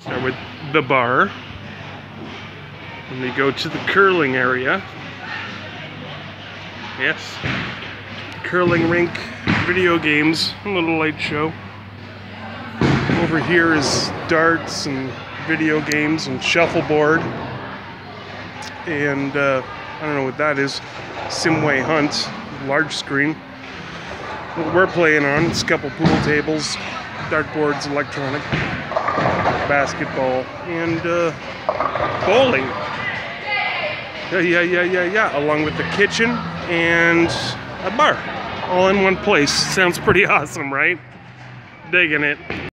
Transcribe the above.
Start with the bar. And we go to the curling area. Yes. Curling rink, video games, a little light show. Over here is darts and video games and shuffleboard. And I don't know what that is. Simway Hunt, large screen. What we're playing on is a couple pool tables, dartboards, electronic, basketball, and bowling. Yeah. Along with the kitchen and a bar. All in one place. Sounds pretty awesome, right? Digging it.